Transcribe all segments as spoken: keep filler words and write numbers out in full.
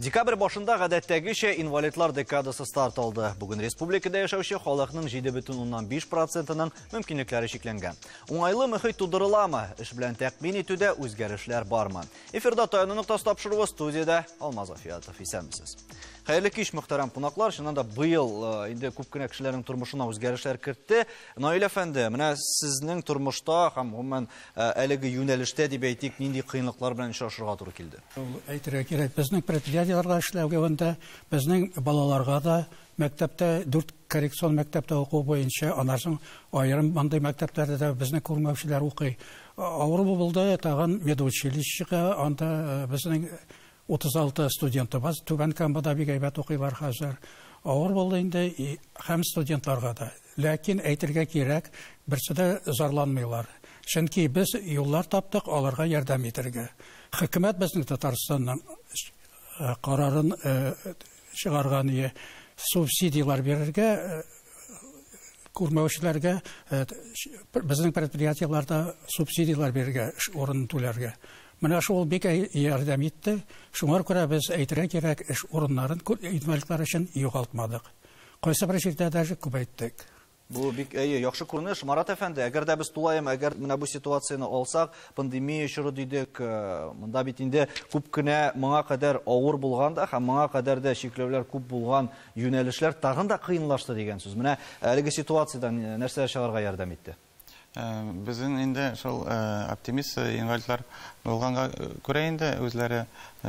Декабрь башында гадәттәгечә инвалидлар декадасы старт алды. Бүген республикада яшәүче халыкның җиде бөтен уннан биш процентының мөмкинлекләре шикләнгән. Уңайлы мөхит тудырыламы? Эш белән тәкъдим итүдә үзгәрешләр бармы? Эфирда Таяну нуктасы тапшыруы студияда Алмаз Афиятов. Исәнмесез. Хәерле кич, мөхтәрәм кунаклар. Чыннан да быел инде күп кенә кешеләрнең тормышына үзгәрешләр кертте. Наил әфәнде, менә сезнең тормышта һәм гомумән әлеге юнәлештә дип әйтик, нинди кыенлыклар белән очрашырга туры килде? Әйтергә кирәк, безнең предприятиеларга эшләүгә ванда безнең балаларга да мәктәптә дүрт коррекцион мәктәптә уку буенча, аннан аерым мындай мәктәпләрдә дә безнең күрмәүчеләр укый. Авыр булды, тагын медучилищега, анда безнең утыз алты студентыбыз, Түбән Камада бик әйбәт укыйлар хәзер. Авыр булды инде һәм студентларга да. Ләкин әйтергә кирәк, берсе дә зарланмыйлар. Чөнки без юллар таптык аларга ярдәм итәргә. Хөкүмәт безнең Татарстанның карарын чыгарган ие субсидиялар бирергә, күрмәүчеләргә безнең предприятиеларда субсидиялар бирергә, урын түләргә. Менә шул бик ярдәм итте. Шуңа күрә без әйтергә кирәк, эш урыннарын инвалидлар өчен югалтмадык. Кайсы бер җирдә дәҗә күбәйттек. Бу бик әйе, яхшы күренеш. Марат әфәнде, әгәр дә без тулаем, әгәр менә бу ситуацияны алсак, пандемия чоры дидек, монда бит инде күп кенә моңа кадәр авыр булган да, һәм моңа кадәр дә чикләүләр күп булган юнәлешләр тагын да кыенлашты дигән сүз. Менә әлеге ситуациядән нәрсә чыгарга ярдәм итте? Безнең инде шул оптимист инвалидлар булганга күрә инде үзләре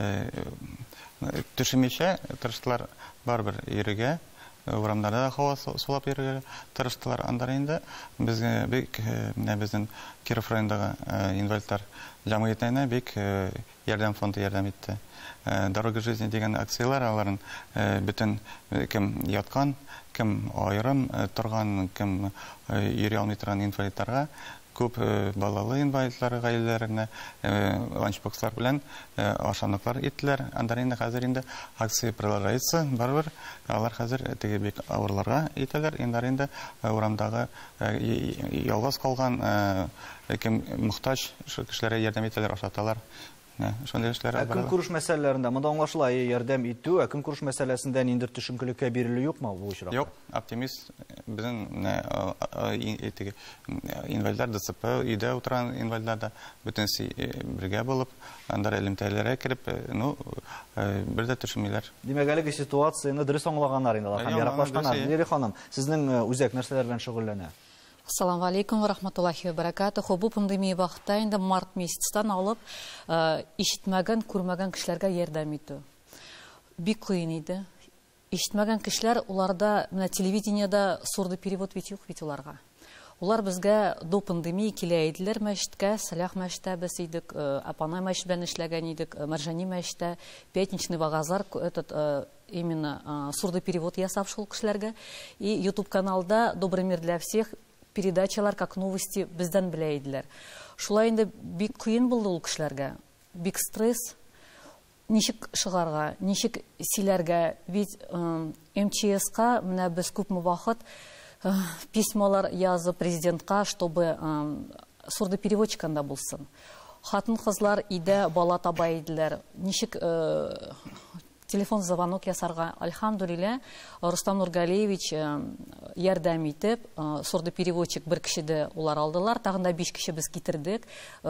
төшемичә тырыштылар барбер ирегә, урамнарда һава сулап йөрергә тырыштылар. Анда инде безгә бик менә безнең Киров районындагы инвалидлар җәмгыятенә бик ярдәм фонды ярдәм итте. Дорога жизни дигән акциялар аларын бөтен кем яткан, кем аерым торган, кем йөри алмый торган инвалидларга, күп балалы инвалидлар гаиләләренә ланчбокслар белән ашамлыклар иттеләр. Анда инде хәзер инде акция продолжается, барбер. Алар хәзер теге бик авырларга итәләр. Инде урамдагы ялгыз калган кем мохтаҗ кешеләргә ярдәм итәләр, ашаталар. Көн күреш мәсьәләләрендә монда аңлашыла, ярдәм итү, көн күреш мәсьәләсендә ниндер төшенкелеккә бирелү юкмы бу очракта? Юк, оптимист безнең инвалидлар ДЦП, өйдә утырган инвалидлар да бөтенсе бергә булып, анда элемтәләргә кереп, ну, бер дә төшенмиләр. Димәк, әлеге ситуацияны дөрес аңлаганнар инде, һәм яраклашканнар. Лили ханым, сезнең үзәк нәрсәләр белән шөгыльләнә? Ассаламу алейкум ва рахматуллахи ва баракатуху. Бу пандемия вакытта инде март месяцтан алып ишетмәгән, күрмәгән кешеләргә ярдәм итү бик кыен иде. Ишетмәгән кешеләр, уларда менә телевидениедә сурды перевод бит юк бит уларга. Улар безгә до пандемия килә иделәр мәчеткә, Салах мәчеттә без идек, Апанай мәчет белән эшләгән идек, Маржани мәчеттә, Пятничный вагазар, этот именно сурды перевод ясап шул кешеләргә. И YouTube каналда Добрый мир для всех передачалар, как новости, бездән белә иделәр. Шулай инде бик кыен булды ул кешеләргә. Бик стресс. Ничек шыгарга, ничек силәргә, бит МЧСка менә без күпме вакыт письмалар язып президентка, чтобы сурдопереводчиканда булсын. Хатын-кызлар идә бала таба иделәр. Ничек телефон звонок ясарга, альхамдулилля, Рустам Нургалиевич ярдәм итеп, сурдопереводчик бер кешеде улар алдылар, тагын да биш кеше без китердек,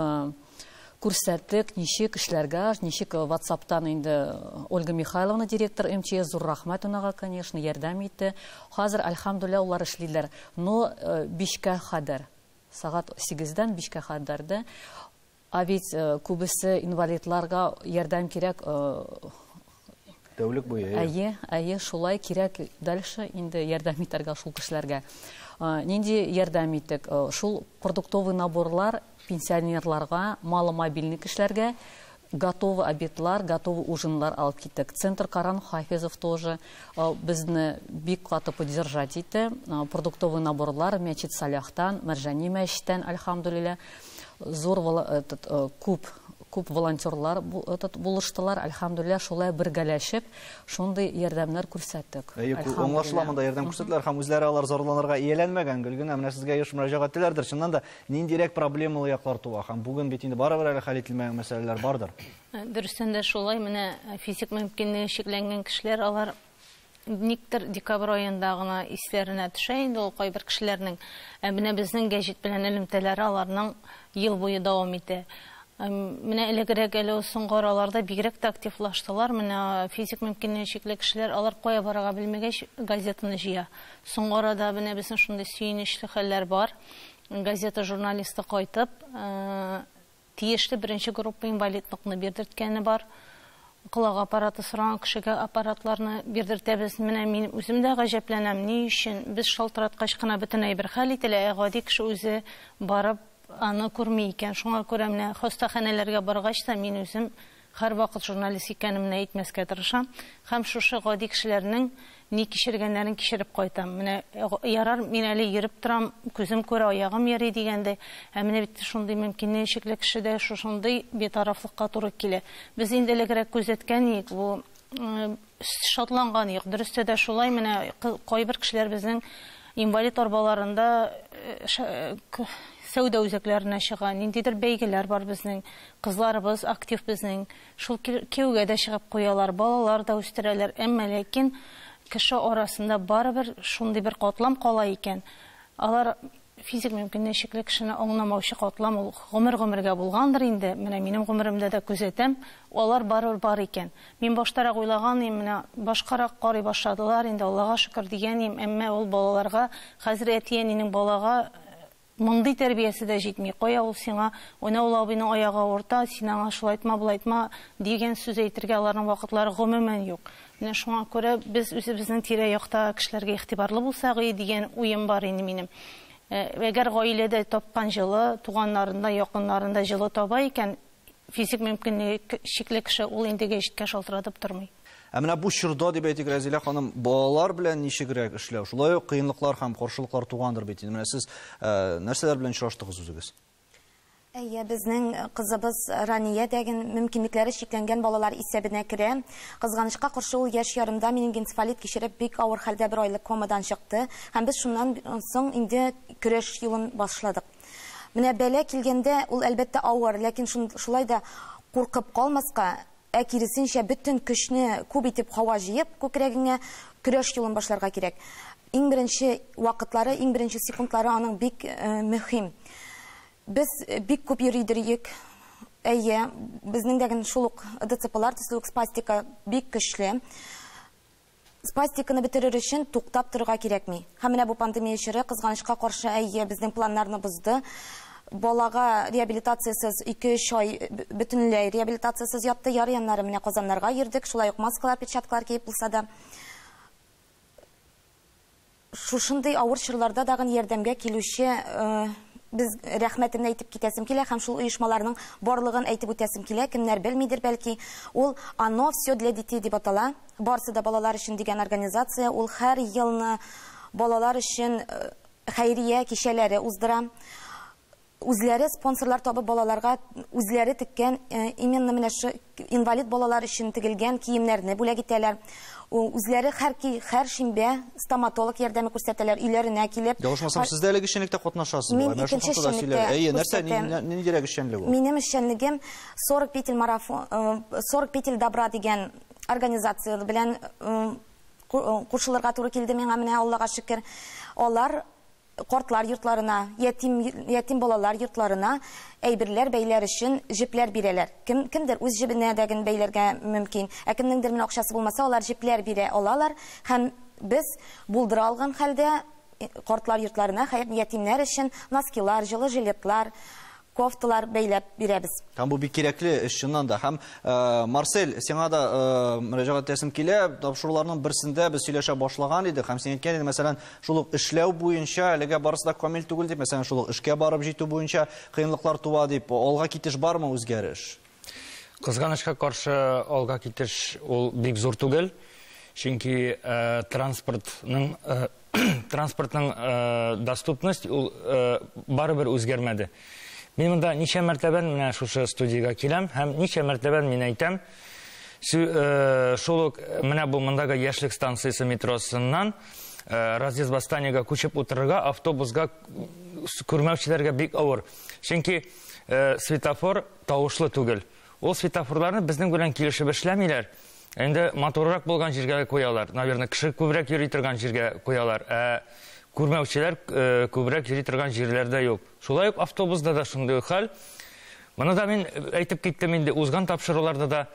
күрсәттек, ничек эшләргә, ничек WhatsApp'тан инде Ольга Михайловна, директор МЧС, зур рәхмәт унага, конечно, ярдәм итте. Хәзер альхамдулилля улар эшлиләр. Но бишкә кадәр, сагат сигездән бишкә кадәрдә, а бит күбесе инвалидларга ярдәм кирәк. Тәүлек буе. Әйе, әйе, шулай кирәк дальше инде ярдәм итәргә шул кешеләргә. Нинди ярдәм иттек? Шул продуктовый наборлар пенсионерларга, маломобильный кешеләргә готовы обедлар, готовы ужинлар алып киттек. Центр Каран Хафизов тоже безне бик каты поддержать итте. Продуктовый наборлар мәчет Саляхтан, Маржани мәчеттән, альхамдулилля, зур этот күп күп волонтерлар булыштылар, альхамдулилля, шулай бергәләшеп, шундый ярдәмнәр күрсәттек. Аңлашыла монда ярдәм күрсәтәләр һәм үзләре алар зарланырга ияләнмәгән, гөлгенә менә сезгә еш мөрәҗәгать итәләрдер. Чыннан да ниндирәк проблемалы яклар туа һәм бүген бит инде барыбер әле хәл ителмәгән мәсьәләләр бардыр. Дөрестән дә шулай, менә физик мөмкинлеге чикләнгән кешеләр алар никтер декабрь аенда гына исләренә төшә инде ул кайбер кешеләрнең. Менә безнең гәҗит белән элемтәләре аларның ел буе дәвам итә. Менә элегрәк әле соңгы араларда бигрәк тә активлаштылар. Менә физик мөмкинлеге чикле кешеләр алар кая барырга белмәгәч газетаны җыя. Соңгы арада менә безнең шундый сөенечле хәлләр бар. Газета журналисты кайтып, тиешле беренче группа инвалидлыкны бирдерткәне бар. Кылак аппараты сораган кешегә аппаратларны бирдертәбез. Менә мин үзем дә гаҗәпләнәм. Ни өчен без шалтыраткач кына бөтен әйбер хәл ителә, гади кеше үзе барып аны күрми икән. Шуңа күрә менә хастаханәләргә баргач та мин үзем һәр вакыт журналист икәнемне әйтмәскә тырышам. Һәм шушы гади кешеләрнең ни кичергәннәрен кичереп кайтам. Менә ярар, мин әле йөреп торам, күзем күрә, аягым ярый дигәндә, ә менә бит шундый мөмкинлеге чикле кешедә шушындый бетарафлыкка туры килә. Без инде элегрәк күзәткән идек, бу шатланган идек. Дөрестә дә шулай, менә кайбер кешеләр безнең инвалид арбаларында сәүдә үзәкләренә чыга, ниндидер бәйгеләр бар безнең, кызларыбыз актив безнең, шул кияүгә дә чыгып куялар, балалар да үстерәләр, әмма ләкин кеше арасында барыбер шундый бер катлам кала икән. Алар физик мөмкинлеге чикле кешене аңламаучы катлам ул гомер-гомергә булгандыр инде. Менә минем гомеремдә дә күзәтәм, алар барыбер бар икән. Мин баштарак уйлаган идем, менә башкарак карый башладылар инде, Аллага шөкер дигән идем, әмма ул балаларга, хәзер әтиянинең балага мондый тәрбиясе дә җитми. Кая ул сиңа, уйна ул абыйның аягы авырта, син аңа шулай әйтмә, булай әйтмә дигән сүз әйтергә аларның вакытлары гомумән юк. Менә шуңа күрә без үзебезнең тирә-якта кешеләргә игътибарлы булсак дигән уем бар инде минем. Әгәр гаиләдә тапкан җылы, туганнарында, якыннарында җылы таба икән, физик мөмкинлеге чикле кеше ул инде гәҗиткә шалтыратып тормый. Ә менә бу чорда дип әйтик, Разилә ханым, балалар белән ничегрәк эшләү? Шулай ук кыенлыклар һәм каршылыклар тугандыр бит. Менә сез нәрсәләр белән очраштыгыз үзегез? Әйе, безнең кызыбыз Рания дигән мөмкинлекләре чикләнгән балалар исәбенә керә. Кызганычка каршы ул яшь ярымда менингенцефалит кичереп бик авыр хәлдә бер айлык комадан чыкты. Һәм без шуннан соң инде көрәш юлын башладык. Менә бәла килгәндә ул әлбәттә авыр, ләкин шулай да куркып калмаска, ә киресенчә бөтен көчне күп итеп һава җыеп, күкрәгеңә көрәш юлын башларга кирәк. Иң беренче вакытлары, иң беренче секундлары аның бик мөһим. Без бик күп йөридек. Әйе, безнең дәгән шул ук ДЦПлар, төсле спастика бик көчле. Спастиканы бетерер өчен туктап торырга кирәкми. Һәм менә бу пандемия чоры кызганычка каршы әйе безнең планнарны бозды. Балага реабилитациясыз ике-өч ай бөтенләй реабилитациясыз ятты, яры яннары менә Казаннарга йөрдек, шулай ук маскалар, перчаткалар киеп булса да. Шушындый авыр чорларда дагы ярдәмгә килүче без рәхмәтемне әйтеп китәсем килә, һәм шул оешмаларның барлыгын әйтеп үтәсем килә. Кемнәр белмидер, бәлки, ул «Оно все для детей» дип атала. Барсы да балалар өчен дигән организация, ул һәр елны балалар өчен хәйрия кичәләре уздыра. Үзләре спонсорлар табып балаларга үзләре теккән, именно менә шу инвалид балалар өчен тегелгән киемнәрне бүләк итәләр. Үзләре һәр һәр шимбә стоматолог ярдәме күрсәтәләр, өйләренә килеп. Ялгышмасам, сез дә әлеге эшчәнлектә катнашасыз. Мин икенче эшчәнлектә. Әйе, нәрсә, ниндирәк эшчәнлек ул? Минем эшчәнлегем сорок петель марафон, сорок петель добра дигән организация белән кушылырга туры килде миңа, менә Аллага шөкер. Алар картлар йортларына, ятим ятим балалар йортларына әйберләр бәйләр өчен җепләр бирәләр. Кем кемдер үз җебенә дәген бәйләргә мөмкин. Ә кемнеңдер менә акчасы булмаса, алар җепләр бирә алалар. Һәм без булдыра алган хәлдә картлар йортларына ятимнәр өчен носкилар, җылы жилетлар, кофталар бәйләп бирәбез. Һәм бу бик кирәкле эш чыннан да. Һәм Марсель, сиңа да мөрәҗәгать итәсем килә. Тапшыруларның берсендә без сөйләшә башлаган идек. Һәм син әйткән идең, мәсәлән, шул ук эшләү буенча әлегә барысы да камил түгел дип, мәсәлән, шул ук эшкә барып җитү буенча кыенлыклар туа дип, алга китеш бармы, үзгәреш? Кызганычка каршы алга китеш ул бик зур түгел. Чөнки транспортның транспортның доступность ул барыбер үзгәрмәде. Мен монда ничә мәртәбән менә шушы студиягә киләм һәм ничә мәртәбән мин әйтәм, шул ук менә бу мондагы яшьлек станциясе метросыннан разъезд Восстаниягә күчеп утырырга автобусга күрмәүчеләргә бик авыр. Чөнки светофор тавышлы түгел. Ул светофорларны безнең белән килешеп эшләмиләр. Инде моторрак булган җиргә куялар. Наверное, кеше күбрәк йөри торган җиргә куялар. Ә күрмәүчеләр күбрәк йөри торган җирләрдә юк. Шулай ук автобуста да шундый хәл. Моны да мин әйтеп киттем инде, узган тапшыруларда да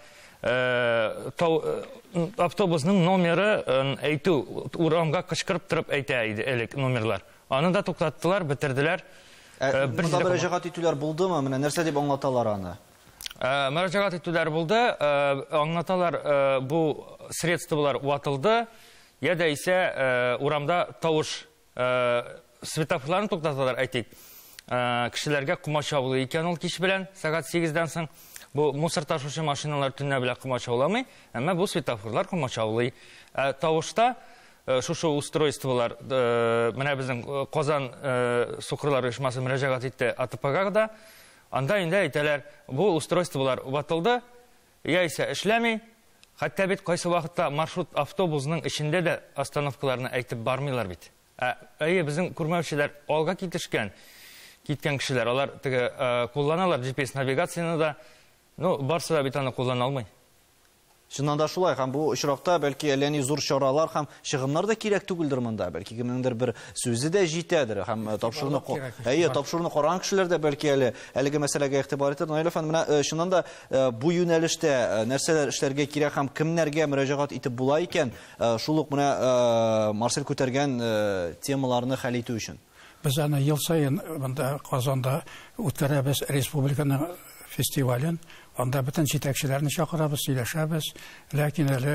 автобусның номеры әйтү, урамга кычкырып торып әйтә иде элек номерлар. Аны да туктаттылар, бетерделәр. Монда мөрәҗәгать итүләр булдымы? Менә нәрсә дип аңлаталар аны? Мөрәҗәгать итүләр булды. Аңлаталар, бу средстволар ватылды, я да исә урамда тавыш светофорларны туктаталар, әйтик. Кешеләргә кумачаулы икән ул кич белән, сәгать сигездән соң. Бу мусор ташучы машиналар төнлә белән кумачауламый, әмма бу светофорлар кумачаулый. Тавышта шушы устройстволар, менә безнең Казан сукырлар оешмасы мөрәҗәгать итте А Т П-га да, анда инде әйтәләр, бу устройстволар ватылды, яисә эшләми, хәтта бит кайсы вакытта маршрут автобусның эчендә дә остановкаларны әйтеп бармыйлар бит. Әйе, безнең күрмәүчеләр алга китешкән, киткән кешеләр, алар теге кулланалар Джи Пи Эс навигацияны да, ну, барсы да бит аны куллана алмый. Чыннан да шулай, һәм бу очракта бәлки әллә ни зур чаралар һәм чыгымнар да кирәк түгелдер монда, бәлки кемнеңдер бер сүзе дә җитәдер һәм тапшырны әйе, тапшырны караган кешеләр дә бәлки әле әлеге мәсьәләгә игътибар итер. Наил әфәнде, менә чыннан да бу юнәлештә нәрсәләр эшләргә кирәк һәм кемнәргә мөрәҗәгать итеп була икән, шул ук менә Марсель күтәргән темаларны хәл итү өчен. Без аны ел сайын монда Казанда үткәрәбез республиканың фестивален. Анда бөтен җитәкчеләрне чакырабыз, сөйләшәбез, ләкин әле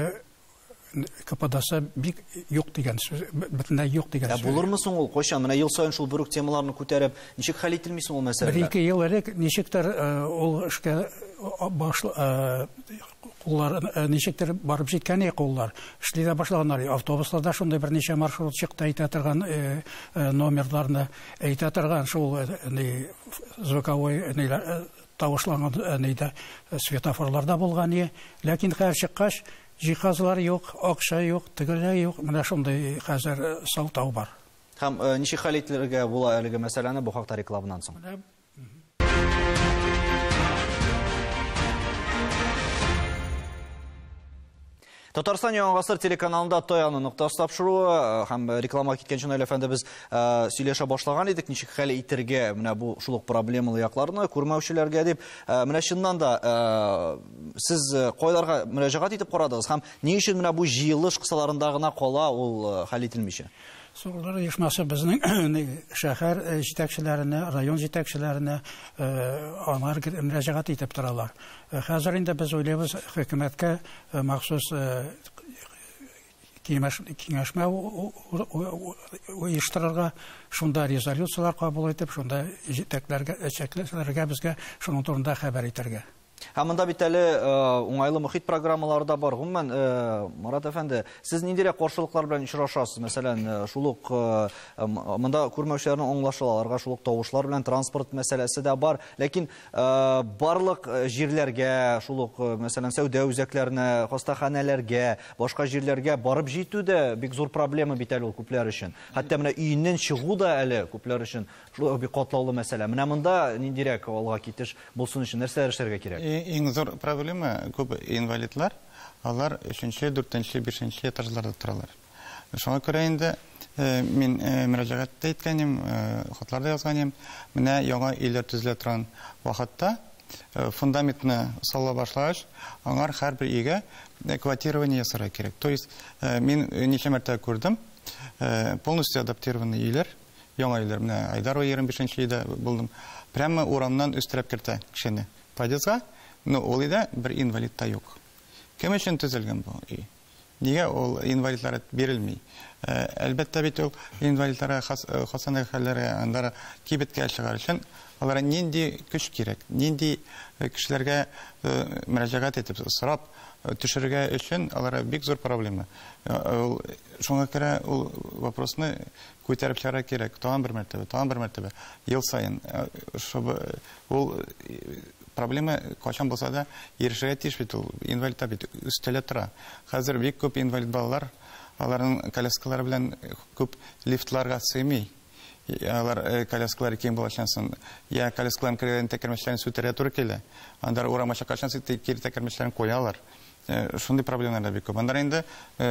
К П Д С бик юк дигән сүз, бөтенләй юк дигән сүз. Булырмы соң ул кайчан? Менә ел сайын шул бүрек темаларны күтәреп, ничек хәл ителми соң ул мәсьәләләр? Бер-ике ел элек ничектер ул эшкә башлы куллар ничектер барып җиткән иде куллар. Эшли дә башлаганнар. Автобусларда шундый берничә маршрут чыкты, әйтә торган номерларны әйтә торган шул звуковой тавышланган нидә светофорларда булган иде. Ләкин хәзер чыккач, җиһазлар юк, акча юк, тегеләр юк. Менә шундый хәзер сылтау бар. Һәм ничек хәл ителергә була әлеге мәсьәләне бу хакта рекламнан соң? Татарстан Яңа гасыр телеканалында Тояны нуктасы тапшыруы һәм реклама киткәнче Наил әфәнде без сөйләшә башлаган идек, ничек хәл итәргә менә бу шул ук проблемалы якларны күрмәүчеләргә дип. Менә чыннан да сез кайларга мөрәҗәгать итеп карадыгыз һәм ни өчен менә бу җыелыш кысаларында гына кала ул хәл ителмичә? Сорулар оешмасы безнең шәһәр җитәкчеләренә, район җитәкчеләренә аңар мөрәҗәгать итеп торалар. Хәзер инде без уйлыйбыз, хөкүмәткә махсус киңәшмә оештырырга, шунда резолюциялар кабул итеп, шунда җитәкләргә, эчәкләргә безгә шуның турында хәбәр итәргә. Һәм монда бит әле уңайлы мөхит программалары да бар. Гомумән, Марат әфәнде, сез ниндирәк каршылыклар белән очрашасыз? Мәсәлән, шул ук монда күрмәүчеләрне аңлашаларга, шул ук тавышлар белән транспорт мәсьәләсе дә бар. Ләкин барлык җирләргә, шул ук мәсәлән сәүдә үзәкләренә, хастаханәләргә, башка җирләргә барып җитү дә бик зур проблема бит әле ул күпләр өчен. Хәтта менә өеннән чыгу да әле күпләр өчен шул бик катлаулы мәсьәлә. Менә монда ниндирәк алга китеш булсын өчен нәрсә эшләргә кирәк? Иң зур проблема күп инвалидлар, алар өченче, дүртенче, бишенче этажларда торалар. Шуңа күрә инде мин мөрәҗәгатьтә әйткәнем, хатларда язганым, менә яңа өйләр төзелә торган вакытта фундаментны сала башлагач, аңар һәрбер өйгә квотирование ясарга кирәк. То есть мин ничә мәртәбә күрдем, полностью адаптированный өйләр, яңа өйләр, менә Айдарова егерме бишенче өйдә булдым. Прямо урамнан өстерәп кертә кешене. Подъездга, но ул өйдә бер инвалид та юк. Кем өчен төзелгән бу өй? Нигә ул инвалидлар бирелми? Әлбәттә бит ул инвалидларга хасана хәлләре андара кибеткә чыгар өчен аларга нинди көч кирәк, нинди кешеләргә мөрәҗәгать итеп сорап төшерергә өчен аларга бик зур проблема. Шуңа күрә ул вопросны күтәреп чыгарга кирәк. Тагын бер мәртәбә, тагын бер мәртәбә ел сайын, чтобы ул проблема качан булса да ирешергә тиеш бит ул инвалидта бит өстәлә тора. Хәзер бик күп инвалид балалар аларның коляскалары белән күп лифтларга сыймый. Алар коляскалары киң булачаксын. Я коляскаларын кергән тәкәрмәчләрен сүтәргә туры килә. Анда урамача качан кире тәкәрмәчләрен куялар. Шундый проблемалар бик күп. Анда инде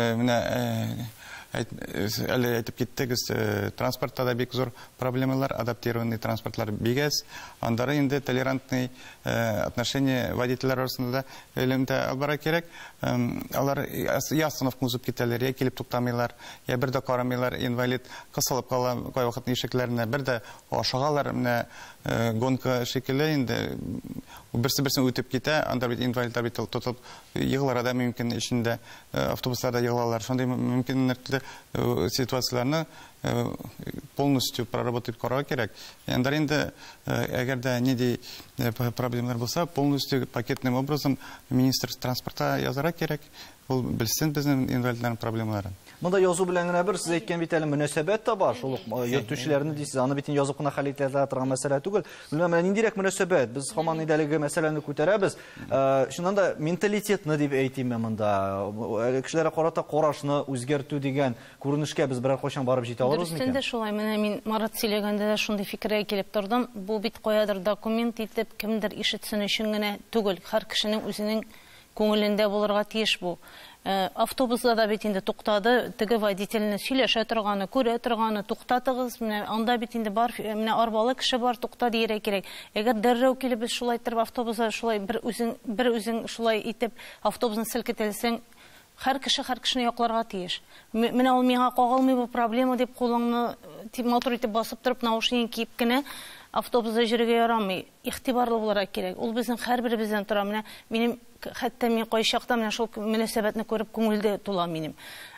менә әле әйтеп киттегез, транспортта да бик зур проблемалар, адаптированный транспортлар бигәс. Анда инде толерантный отношение водительләр арасында элемтә албара кирәк. Алар я остановка узып китәләр, я килеп туктамыйлар, я бер дә карамыйлар, инвалид кысылып кала, кай вакыт ишекләренә бер дә ашагалар, менә гонка шикелле инде берсе-берсен үтеп китә, анда бит инвалидлар бит тотып егыларга да мөмкин, ичендә автобусларда егылалар. Шундый мөмкинлекле ситуацияларны полностью проработать карау кирәк. Анда инде әгәр дә нинди проблемалар булса, полностью пакетным образом министр транспорта язарга кирәк. Ул белсен безнең инвалидларның проблемаларын. Монда язу белән генә бер сез әйткән бит әле мөнәсәбәт тә бар. Шул йөртүчеләрне дисез, аны бит язып кына хәл ителә торган мәсьәлә түгел. Белмәм, ниндирәк мөнәсәбәт. Без һаман идәлеге мәсьәләне күтәрәбез. Шуннан да менталитетны дип әйтим мен монда. Кешеләргә карата карашны үзгәртү дигән күренешкә без берәр кайчан барып җитә алырбыз микән? Дөрестән дә шулай. Менә мин Марат сөйләгәндә дә шундый фикергә килеп тордым. Бу бит каядыр документ итеп кемдер ишетсен өчен генә түгел. Һәр кешенең үзенең күңелендә булырга тиеш бу. Автобуста да бит инде туктады, теге водительне сөйләшә торганы, күрә торганы, туктатыгыз, менә анда бит инде бар, менә арбалы кеше бар, тукта дияргә кирәк. Әгәр дәррәү килеп без шулай торып автобуста шулай бер үзең бер үзең шулай итеп автобусны селкетәлсәң, һәр кеше һәр кешене якларга тиеш. Менә ул миңа кагылмый бу проблема дип кулыңны мотор итеп басып торып наушник киеп кенә автобуста йөрергә ярамый. Игътибарлы булырга кирәк. Ул безнең һәрберебездән тора. Менә минем хәтта мин кайчакта менә шул мөнәсәбәтне күреп күңелдә тула минем.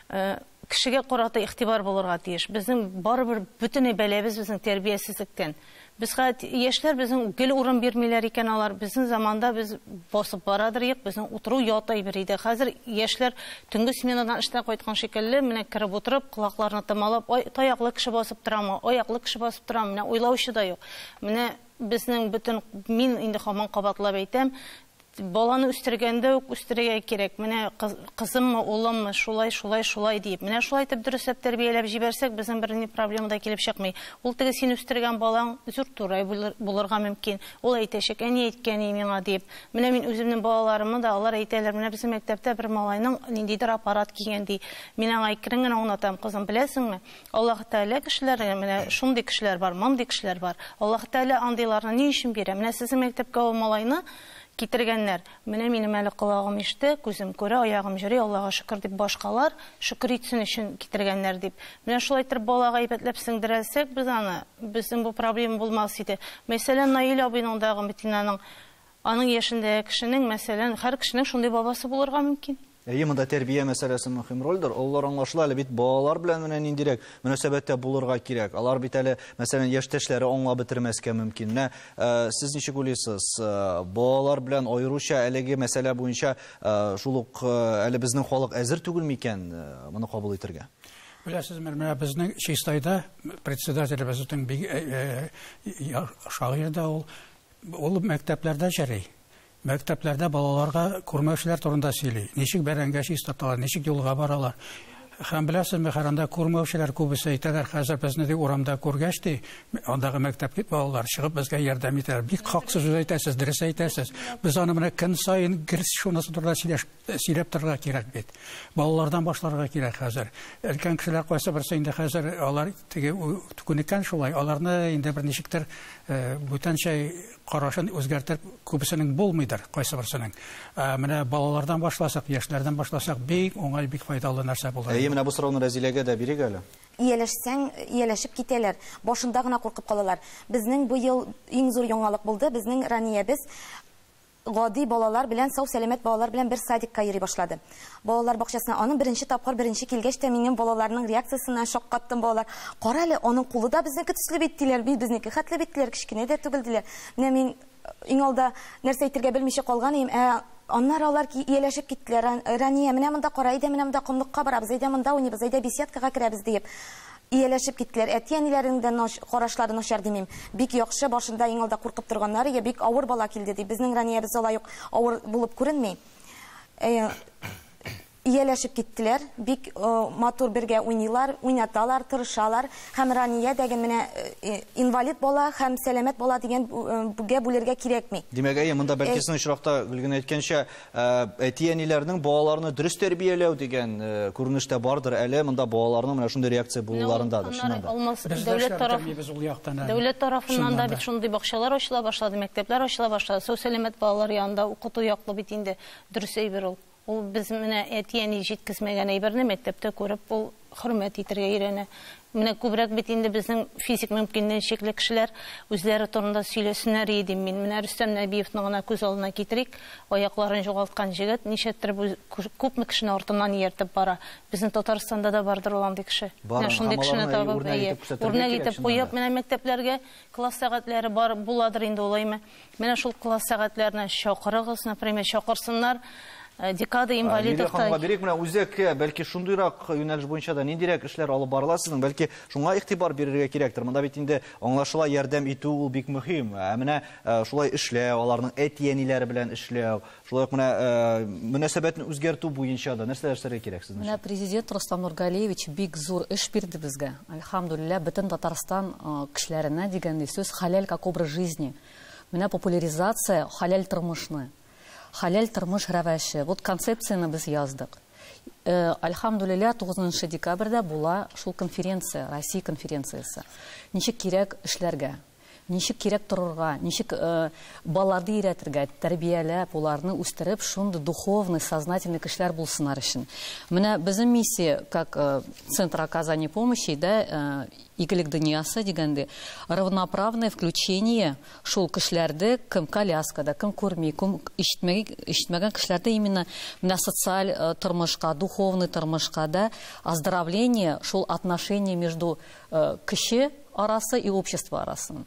Кешегә карата игътибар булырга тиеш. Безнең барыбер бөтенләй бәләбез безнең тәрбиясезлектән. Безгә яшьләр безнең гел урын бирмиләр икән алар. Безнең заманда без басып барадыр ик, безнең утыру ятай бер иде. Хәзер яшьләр төнге сменадан эштән кайткан шикелле, менә киреп утырып, колакларны тымалап, ай таяклы кеше басып торамы, аяклы кеше басып торамы, менә уйлаучы да юк. Менә безнең бөтен мин инде һаман кабатлап әйтәм, баланы үстергәндә үк үстергә кирәк. Менә кызыммы, улыммы, шулай, шулай, шулай дип. Менә шулай итеп дөресәп тәрбияләп җибәрсәк, безнең берни проблема да килеп чыкмый. Ул теге син үстергән балаң зур турай булырга мөмкин. Ул әйтәчәк, әни әйткәне миңа дип. Менә мин үземнең балаларымны да алар әйтәләр, менә безнең мәктәптә бер малайның ниндидер аппарат кигән ди. Мин аңа икерен генә аңлатам, кызым, беләсеңме? Аллаһ Тәгалә кешеләр, менә шундый кешеләр бар, мондый кешеләр бар. Аллаһ Тәгалә андыйларны ни өчен бирә? Менә сезнең мәктәпкә ул малайны китергәннәр. Менә минем әле колагым иште, күзем күрә, аягым йөри, Аллаһка шөкер дип башкалар, шөкер итсен өчен китергәннәр дип. Менә шулай итеп балага әйбәтләп сеңдерәсәк, без аны, безнең бу проблема булмас иде. Мәсәлән, Наил абыйның дагы битинаның аның яшендәге кешенең, мәсәлән, һәр кешенең шундый бабасы булырга мөмкин. Әйе, монда тәрбия мәсьәләсе мөһим рольдер. Алар аңлашыла әле бит балалар белән менә ниндирәк мөнәсәбәттә булырга кирәк. Алар бит әле, мәсәлән, яшьтәшләре аңлап бетермәскә мөмкин. Менә сез ничек уйлыйсыз? Балалар белән аеруча әлеге мәсьәлә буенча шул ук әле безнең халык әзер түгел микән моны кабул итәргә? Беләсез, менә безнең Чистайда председателебезнең бик шагыйрь да ул, ул мәктәпләрдә җәри. Мәктәпләрдә балаларга күрмәүчеләр турында сөйли. Ничек бәрәнгә чистарталар, ничек юлга баралар. Һәм беләсезме, һәранда күрмәүчеләр күбесе әйтәләр, хәзер безне ди урамда күргәч ди, андагы мәктәп балалар чыгып безгә ярдәм итәләр. Бик хаксыз үз әйтәсез, дөрес әйтәсез. Без аны менә көн сайын герс шунысы турында сөйләп торырга кирәк бит. Балалардан башларга кирәк хәзер. Өлкән кешеләр кайсы берсе инде хәзер алар теге күнеккән шулай. Аларны инде бер ничектер бүтәнчә карашын үзгәртеп күбесенең булмыйдыр, кайсы берсенең. Менә балалардан башласак, яшьләрдән башласак, бик оңай, бик файдалы нәрсә булыр. Әйе, менә бу сорауны Рәзиләгә дә бирик әле. Ияләшсәң, ияләшеп китәләр. Башында гына куркып калалар. Безнең бу ел иң зур яңалык булды. Безнең Раниябез гади балалар белән, сау сәламәт балалар белән бер садикка йөри башлады. Балалар бакчасына аның беренче тапкыр беренче килгәч тә минем балаларның реакциясына шок каттым балалар. Кара әле, аның кулы да безнеке төсле бит диләр, бит безнеке хәтле бит диләр, кичкенә дә түгел диләр. Менә мин иң алда нәрсә әйтергә белмичә калган идем. Ә аннар алар ияләшеп киттеләр. Рания, менә монда кара, әйдә менә монда комлыкка барабыз, әйдә монда уйныйбыз, әйдә беседкага керәбез дип. Ияләшеп киттеләр. Әти-әниләренең карашлары начар димим. Бик яхшы, башында иң алда куркып торганнары, я бик авыр бала килде ди. Безнең Раниябыз алай ук авыр булып күренми. Ияләшеп киттеләр. Бик матур бергә уйныйлар, уйнаталар, тырышалар. Һәм Рания дигән менә инвалид бала һәм сәламәт бала дигән бүгә бүләргә кирәкми. Димәк, әйе, монда бәлки син очракта Гөлгенә әйткәнчә, әти-әниләрнең балаларны дөрес тәрбияләү дигән күренештә бардыр әле, монда балаларның менә шундый реакция булуларындадыр, шунда. Дәүләт тарафыннан Дәүләт тарафыннан да бит шундый бакчалар ачыла башлады, мәктәпләр ачыла башлады. Сау сәламәт балалар янында укыту яклы бит инде дөрес әйбер ул. Ул без менә әти-әни җиткезмәгән әйберне мәктәптә күреп, ул хөрмәт итәргә өйрәнә. Менә күбрәк бит инде безнең физик мөмкинлеген чикле кешеләр үзләре турында сөйләсеннәр иде. Мин менә Рөстәм Нәбиевның гына күз алдына китерик, аякларын югалткан җегет ничәтер күпме кешене артыннан ияртеп бара. Безнең Татарстанда да бардыр ул андый кеше. Менә шундый кешене табып, үрнәк итеп куеп, менә мәктәпләргә класс сәгатьләре бар буладыр инде улаймы. Менә шул класс сәгатьләренә чакырыгыз, например, чакырсыннар. Декада инвалидов та. Берек менә үзәк, бәлки шундыйрак юнәлеш буенча да ниндирәк эшләр алып барыласызның, бәлки шуңа игътибар бирергә кирәктер. Монда бит инде аңлашыла ярдәм итү ул бик мөһим. Ә менә шулай эшләү, аларның әти-әниләре белән эшләү, шулай ук менә мөнәсәбәтне үзгәртү буенча да нәрсәләр эшләргә кирәк сезнең? Менә президент Рустам Нургалиевич бик зур эш бирде безгә. Альхамдулилля, бөтен Татарстан кешеләренә дигәндәй сүз халяль как образ жизни. Менә популяризация халяль тормышны. Халяль тормыш рәвеше. Вот концепцияны без яздык. Альхамдулилля, тугызынчы декабрьдә була шул конференция, Россия конференциясы. Ничек кирәк эшләргә, ничек кирәк торырга, ничек балаларды өйрәтергә, тәрбияләп, уларны үстереп, шундый духовный, сознательный кешеләр булсыннар өчен. Менә безнең миссия, как Центр оказания помощи, да, Игелек дөньясы дигәндә, равноправное включение шул кешеләрдә, кем коляскада, кем күрми, кем ишетмәгән кешеләрдә именно менә социаль тормышка, духовный тормышка да оздоровление, шул отношение между кеше арасы и общество арасын.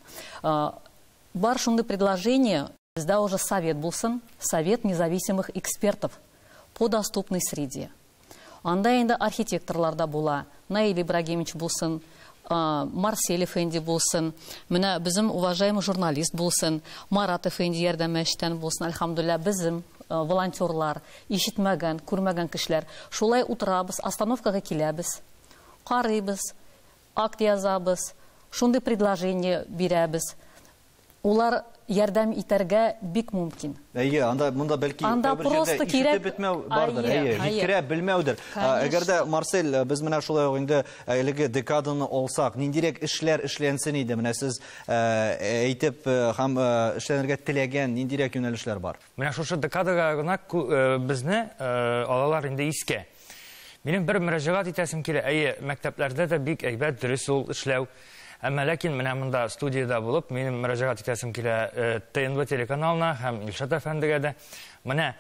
Бар шундый предложение, бездә уже совет булсын, совет независимых экспертов по доступной среде. Анда инде архитекторлар да була, Наиль Ибрагимович булсын, Марсель Эфенди булсын, менә безнең уважаемый журналист булсын, Марат Эфенди ярдәмәштән булсын, альхамдулилля, безнең волонтерлар, ишетмәгән, күрмәгән кешеләр. Шулай утырабыз, остановкага киләбез, карыйбыз, акт язабыз, шундый предложение бирәбез. Улар ярдәм итәргә бик мөмкин. Әйе, анда монда бәлки бер җирдә ишетеп бетмәү бардыр, әйе, җиткерә белмәүдер. Әгәр дә Марсель, без менә шулай ук инде әлеге декаданы алсак, ниндирәк эшләр эшләнсен иде, менә сез әйтеп һәм эшләнергә теләгән ниндирәк юнәлешләр бар? Менә шушы декадага гына безне алалар инде искә. Минем бер мөрәҗәгать итәсем килә, әйе, мәктәпләрдә дә бик әйбәт дөрес ул эшләү. Әмма ләкин менә монда студияда булып, минем мөрәҗәгать итәсем килә ТНВ телеканалына һәм Илшат әфәндегә дә. Менә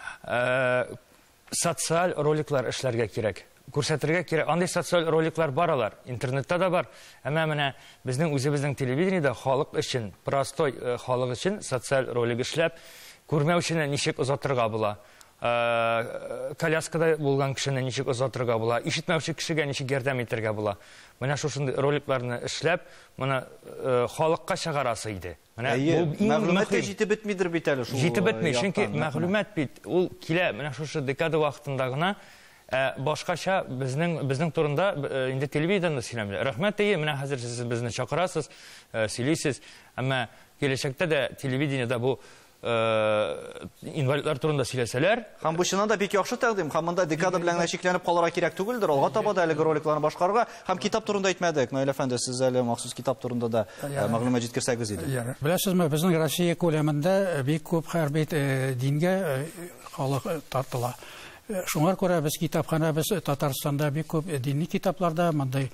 социаль роликлар эшләргә кирәк. Күрсәтергә кирәк. Андый социаль роликлар баралар, интернетта да бар. Әмма менә безнең үзебезнең телевидениедә халык өчен, простой халык өчен социаль ролик эшләп, күрмәүчене ничек озатырга була. Коляскада булган кешене ничек озатырга була, ишетмәүче кешегә ничек ярдәм итәргә була. Менә шушындый роликларны эшләп, моны халыкка чыгарасы иде. Менә бу мәгълүмат җитеп бетмидер бит әле шул. Җитеп бетми, чөнки мәгълүмат бит ул килә, менә шушы декада вакытында гына башкача безнең безнең турында инде телевидениедә сөйләмләр. Рәхмәт әйе, менә хәзер сез безне чакырасыз, сөйлисез, әмма киләчәктә дә телевидениедә бу инвалидлар турында сөйләсәләр, һәм бу чыннан да бик яхшы тәкъдим, һәм монда декада белән чикләнеп калырга кирәк түгелдер. Алга таба да әлеге роликларны башкарырга һәм китап турында әйтмәдек. Наил әфәнде, сез әле махсус китап турында да мәгълүмат җиткерсәгез иде. Беләсезме, безнең Россия күләмендә бик күп хәрби дингә халык тартыла. Шуңар күрә без китапхана, без Татарстанда бик күп дини китапларда, мондай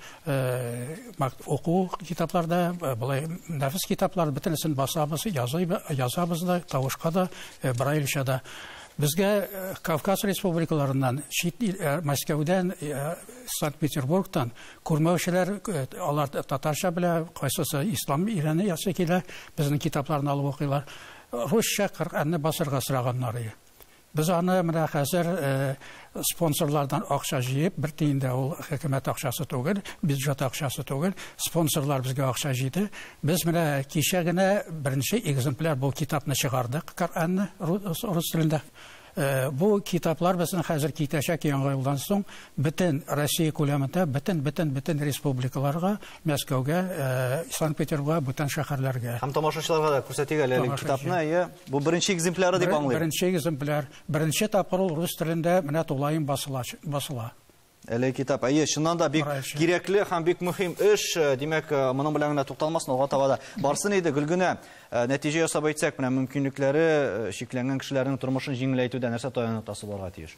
уку китапларда, булай нәфис китаплар бөтенесен басабыз, язабыз да, тавышка да, брайльча да. Безгә Кавказ республикаларыннан, Мәскәүдән, Санкт-Петербургтан күрмәүчеләр, алар татарча белә, кайсысы ислам өйрәнә ясый килә, безнең китапларны алып укыйлар. Русча Коръәнне басырга сораганнар. Без аны менә хәзер спонсорлардан акча җыеп, бер тиен дә ул хөкүмәт акчасы түгел, бюджет акчасы түгел, спонсорлар безгә акча җыйды. Без менә кичә генә беренче экземпляр бу китапны чыгардык, Коръәнне рус телендә. Бу китаплар безнең хәзер китәчәк яңа елдан соң бөтен Россия күләмендә, бөтен бөтен бөтен республикаларга, Мәскәүгә, Санкт-Петербургка, бүтән шәһәрләргә. Һәм тамашачыларга да күрсәтик әле китапны. Бу беренче экземпляры дип аңлыйм. Беренче экземпляр, беренче тапкыр ул рус телендә менә тулайым басыла. Әле китап, әйе, шуннан да бик кирәкле һәм бик мөһим эш, димәк, моның белән генә тукталмасын, алга таба да барсын иде. Гөлгенә, нәтиҗә ясап әйтсәк, менә мөмкинлекләре шикләнгән кешеләрнең тормышын җиңеләйтүдә нәрсә таянытасы булырга тиеш?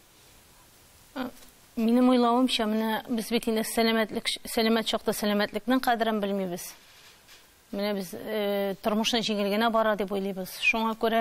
Минем уйлавымча, менә без бит инде сәламәтлек, сәламәт чакта сәламәтлекнең кадерен белмибез. Менә без тормышны җиңелгәнә бара дип уйлыйбыз. Шуңа күрә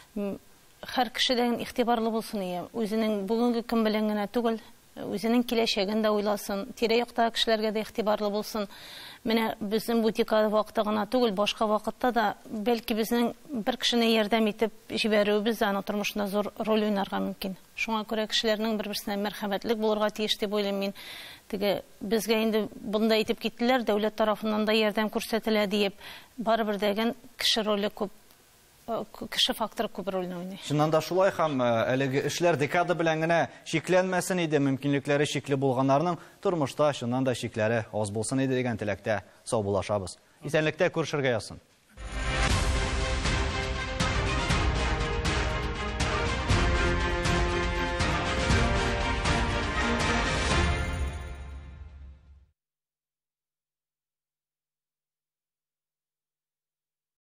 һәр кешедән игътибарлы булсын, үзенең бүгенге көн белән генә түгел, үзенең киләчәген дә уйласын, тирә-якта кешеләргә дә игътибарлы булсын. Менә безнең бу тикада вакытта гына түгел, башка вакытта да бәлки безнең бер кешене ярдәм итеп җибәрүебез аны тормышында зур роль уйнарга мөмкин. Шуңа күрә кешеләрнең бер-берсенә мәрхәмәтлек булырга тиеш дип уйлыйм мин. Теге безгә инде бунда әйтеп киттеләр, дәүләт тарафыннан да ярдәм күрсәтелә диеп, барыбер дәгән кеше роле күп, кеше факторы күп роль уйный. Шуннан да шулай һәм әлеге эшләр декада белән генә шикләнмәсен иде, мөмкинлекләре шикле булганнарның тормышта шуннан да шикләре аз булсын иде дигән теләктә сау булашабыз. Исәнлектә күрешергә язсын.